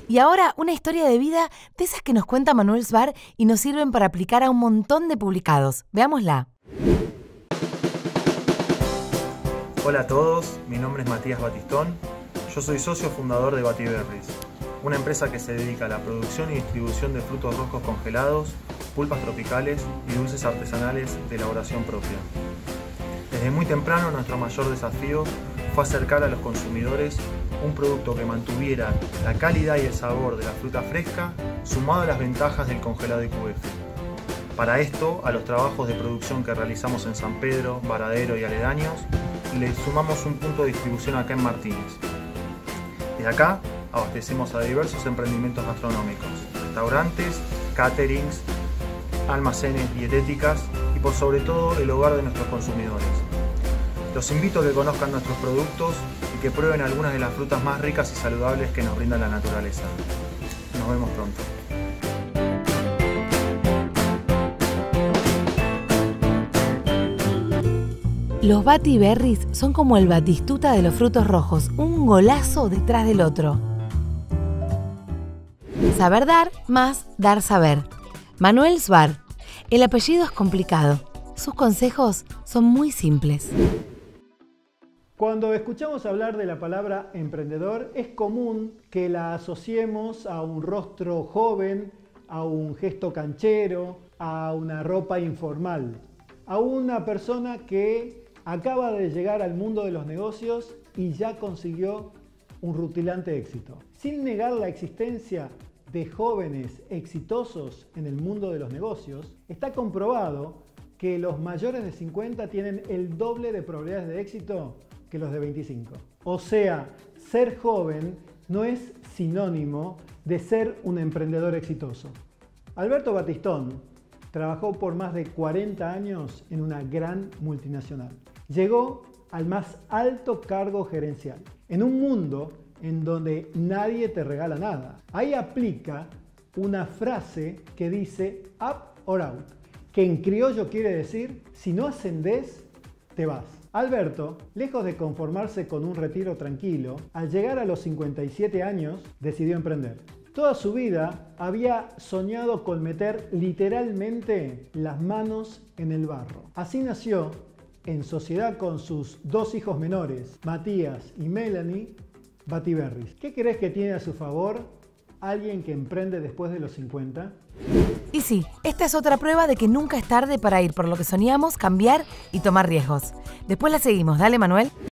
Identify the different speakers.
Speaker 1: Y ahora una historia de vida de esas que nos cuenta Manuel Sbar y nos sirven para aplicar a un montón de publicados. Veámosla.
Speaker 2: Hola a todos, mi nombre es Matías Batistón. Yo soy socio fundador de Batiberries, una empresa que se dedica a la producción y distribución de frutos rojos congelados, pulpas tropicales y dulces artesanales de elaboración propia. Desde muy temprano nuestro mayor desafío fue acercar a los consumidores un producto que mantuviera la calidad y el sabor de la fruta fresca, sumado a las ventajas del congelado IQF. Para esto, a los trabajos de producción que realizamos en San Pedro, Varadero y aledaños, le sumamos un punto de distribución acá en Martínez. Desde acá, abastecemos a diversos emprendimientos gastronómicos, restaurantes, caterings, almacenes, dietéticas y por sobre todo el hogar de nuestros consumidores. Los invito a que conozcan nuestros productos y que prueben algunas de las frutas más ricas y saludables que nos brinda la naturaleza. Nos vemos pronto.
Speaker 1: Los Batiberries son como el Batistuta de los frutos rojos, un golazo detrás del otro. Saber dar más dar saber. Manuel Sbar. El apellido es complicado. Sus consejos son muy simples.
Speaker 3: Cuando escuchamos hablar de la palabra emprendedor, es común que la asociemos a un rostro joven, a un gesto canchero, a una ropa informal, a una persona que acaba de llegar al mundo de los negocios y ya consiguió un rutilante éxito. Sin negar la existencia de jóvenes exitosos en el mundo de los negocios, está comprobado que los mayores de 50 tienen el doble de probabilidades de éxito que los de 25. O sea, ser joven no es sinónimo de ser un emprendedor exitoso. Alberto Batistón trabajó por más de 40 años en una gran multinacional. Llegó al más alto cargo gerencial, en un mundo en donde nadie te regala nada. Ahí aplica una frase que dice up or out, que en criollo quiere decir, si no ascendés, te vas. Alberto, lejos de conformarse con un retiro tranquilo, al llegar a los 57 años, decidió emprender. Toda su vida había soñado con meter literalmente las manos en el barro. Así nació, en sociedad con sus dos hijos menores, Matías y Melanie, Batiberries. ¿Qué crees que tiene a su favor alguien que emprende después de los 50?
Speaker 1: Y sí, esta es otra prueba de que nunca es tarde para ir por lo que soñamos, cambiar y tomar riesgos. Después la seguimos. Dale, Manuel.